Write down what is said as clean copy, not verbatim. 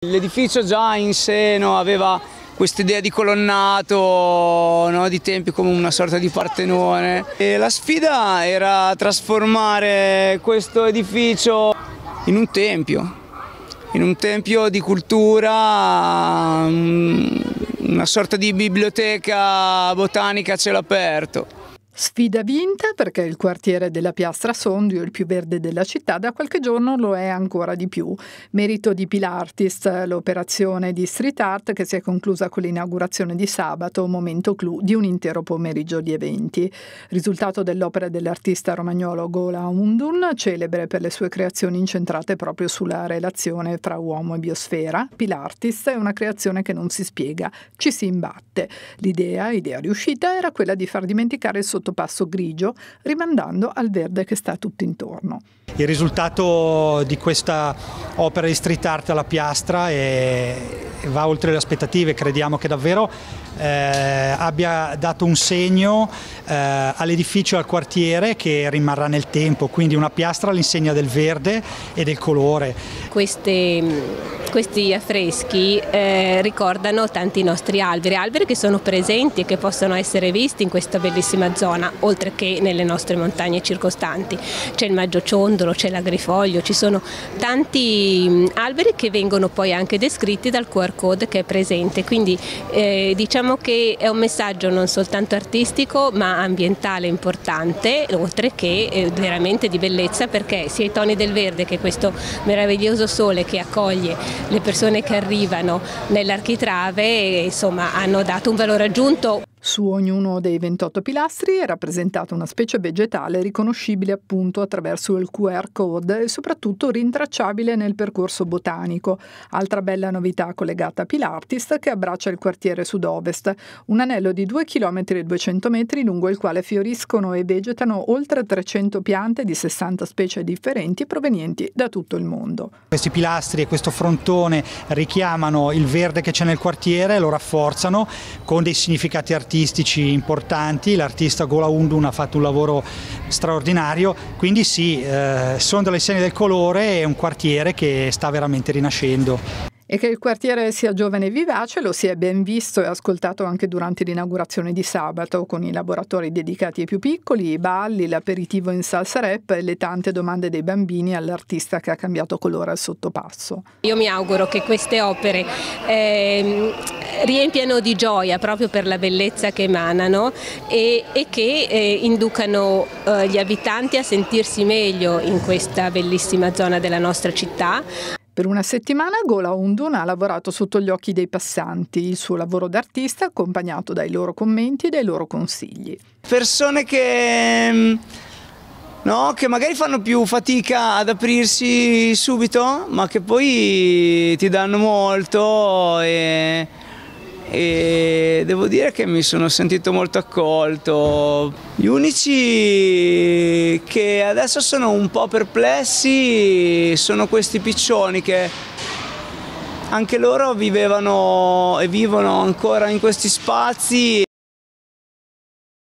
L'edificio già in seno aveva questa idea di colonnato, no, di tempi come una sorta di Partenone. E la sfida era trasformare questo edificio in un tempio di cultura, una sorta di biblioteca botanica a cielo aperto. Sfida vinta perché il quartiere della Piastra Sondio, il più verde della città, da qualche giorno lo è ancora di più. Merito di Pilartist, l'operazione di street art che si è conclusa con l'inaugurazione di sabato, momento clou di un intero pomeriggio di eventi. Risultato dell'opera dell'artista romagnolo Gola Undun, celebre per le sue creazioni incentrate proprio sulla relazione tra uomo e biosfera. Pilartist è una creazione che non si spiega, ci si imbatte. Idea riuscita, era quella di far dimenticare il sottopasso grigio, rimandando al verde che sta tutto intorno. Il risultato di questa opera di street art alla Piastra va oltre le aspettative. Crediamo che davvero abbia dato un segno all'edificio e al quartiere che rimarrà nel tempo, quindi una piastra all'insegna del verde e del colore. Questi affreschi ricordano tanti nostri alberi che sono presenti e che possono essere visti in questa bellissima zona, oltre che nelle nostre montagne circostanti. C'è il maggiociondolo, c'è l'agrifoglio, ci sono tanti alberi che vengono poi anche descritti dal QR code che è presente, quindi diciamo che è un messaggio non soltanto artistico ma ambientale importante, oltre che veramente di bellezza, perché sia i toni del verde che questo meraviglioso sole che accoglie le persone che arrivano nell'architrave, insomma, hanno dato un valore aggiunto. Su ognuno dei 28 pilastri è rappresentata una specie vegetale riconoscibile appunto attraverso il QR code e soprattutto rintracciabile nel percorso botanico. Altra bella novità collegata a Pilartist che abbraccia il quartiere sud-ovest, un anello di 2 km e 200 metri lungo il quale fioriscono e vegetano oltre 300 piante di 60 specie differenti provenienti da tutto il mondo. Questi pilastri e questo frontone richiamano il verde che c'è nel quartiere, lo rafforzano con dei significati artistici importanti. L'artista Gola Undun ha fatto un lavoro straordinario, quindi sì, sono delle segni del colore e un quartiere che sta veramente rinascendo. E che il quartiere sia giovane e vivace lo si è ben visto e ascoltato anche durante l'inaugurazione di sabato, con i laboratori dedicati ai più piccoli, i balli, l'aperitivo in salsa rap e le tante domande dei bambini all'artista che ha cambiato colore al sottopasso. Io mi auguro che queste opere riempiano di gioia proprio per la bellezza che emanano e che inducano gli abitanti a sentirsi meglio in questa bellissima zona della nostra città. Per una settimana Gola Undun ha lavorato sotto gli occhi dei passanti, il suo lavoro d'artista accompagnato dai loro commenti e dai loro consigli. Persone che magari fanno più fatica ad aprirsi subito, ma che poi ti danno molto e devo dire che mi sono sentito molto accolto. Gli unici che adesso sono un po' perplessi sono questi piccioni che anche loro vivevano e vivono ancora in questi spazi.